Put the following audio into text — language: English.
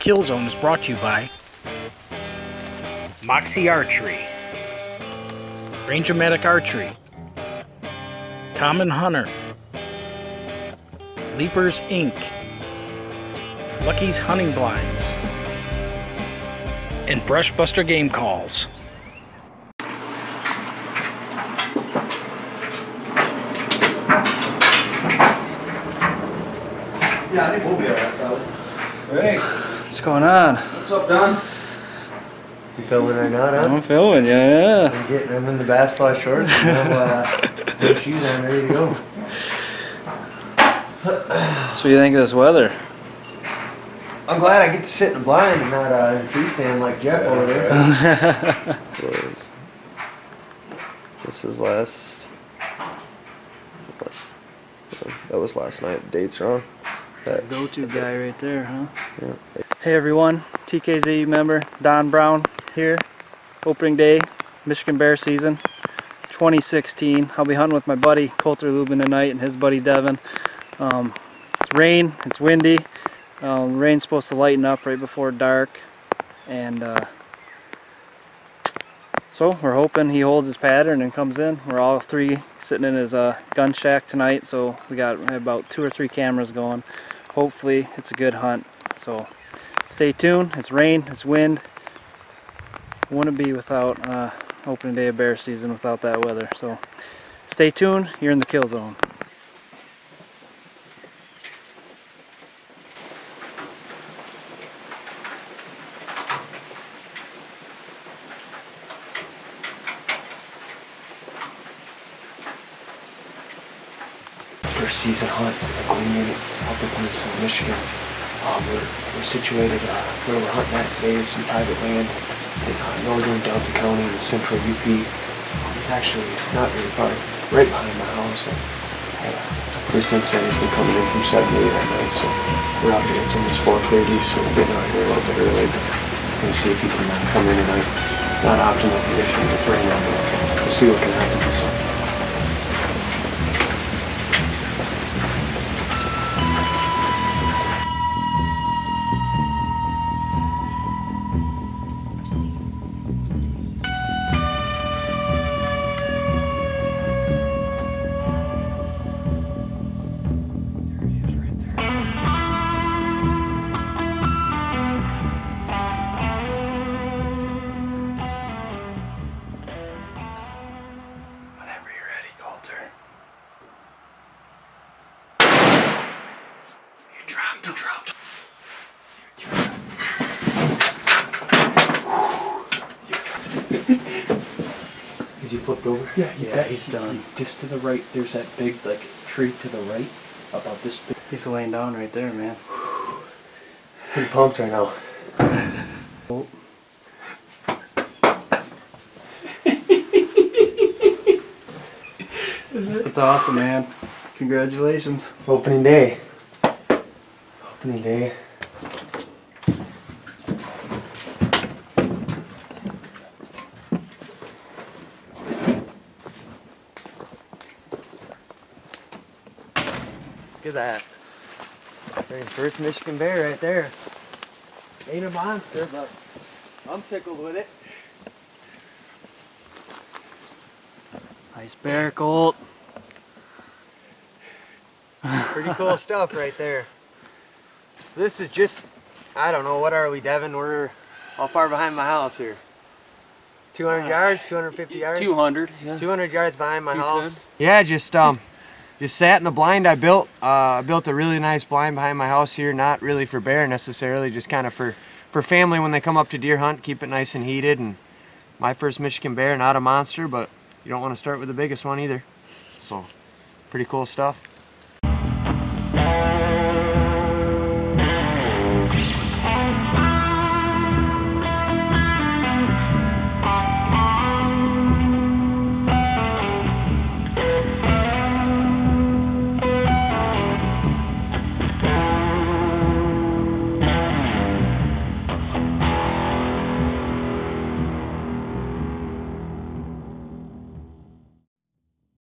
Kill Zone is brought to you by Moxie Archery, Range-O-Matic Archery, Common Hunter, Leapers Inc., Lucky's Hunting Blinds, and Brushbuster Game Calls. Yeah, I think we'll be alright, probably. Hey, What's going on? what's up, Don? You filming right now, Don? I'm filming, yeah. I'm in the basketball shorts and no shoes on, ready to go. So what do you think of this weather? I'm glad I get to sit in the blind and not in a tree stand like Jeff over there. This is last. That was last night. Date's wrong. That Go-to guy right there, huh? Yeah. Hey everyone, TKZ member Don Brown here. Opening day, Michigan Bear season 2016. I'll be hunting with my buddy Coulter Lubin tonight and his buddy Devin. It's rain, it's windy. Rain's supposed to lighten up right before dark, and so we're hoping he holds his pattern and comes in. We're all three sitting in his gun shack tonight, so we have about 2 or 3 cameras going. Hopefully it's a good hunt, so stay tuned. It's rain, it's wind. Wouldn't be without opening day of bear season without that weather, so stay tuned. You're in the kill zone. First season hunt, like we made it up in Michigan. We're situated where we're hunting at today is some private land in northern Delta County in the central UP. It's actually not very far, right behind my house. Kristen said he's been coming in from 7 to 8 at night, so we're out here. It's almost 4:30, so we're getting out here a little bit early. We're gonna see if he can come in tonight. Not optimal conditions, it's raining, but we'll see what can happen. So. You dropped. Is he flipped over? Yeah, he's done. Just to the right, there's that big tree to the right, about this big. He's laying down right there, man. Pretty pumped right now. Oh. That's awesome, man. Congratulations. Opening day. Opening day. Look at that. Very first Michigan bear right there. Ain't a monster, but I'm tickled with it. Nice bear, Colt. Pretty cool stuff right there. So this is just, I don't know, what are we, Devin? We're how far behind my house here? 200 yards, 250 yards? 200, yeah. 200 yards behind my house. Yeah, just sat in the blind I built. I built a really nice blind behind my house here, not really for bear necessarily, just kind of for family when they come up to deer hunt, keep it nice and heated. And my first Michigan bear, not a monster, but you don't want to start with the biggest one either. So, pretty cool stuff.